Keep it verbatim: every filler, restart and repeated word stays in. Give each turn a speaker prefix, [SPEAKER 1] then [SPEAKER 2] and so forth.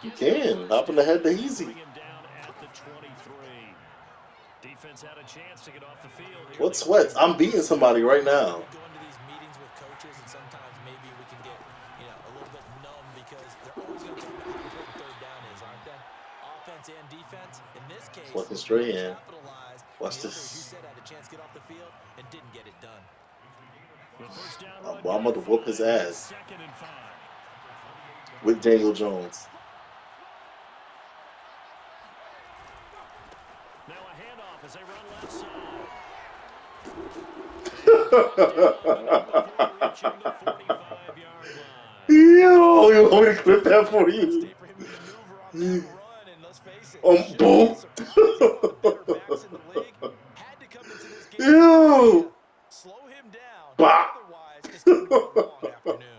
[SPEAKER 1] You can. Hop in the head the easy. What sweats? I'm beating somebody right now. Fucking straight in. Watch this. I'm, I'm about to whoop his ass with Daniel Jones.
[SPEAKER 2] Now a handoff as they run left side.
[SPEAKER 1] Yo, you want me to clip that for you? Um, boom. Yo. Slow him down. Otherwise, it's going to be a long afternoon.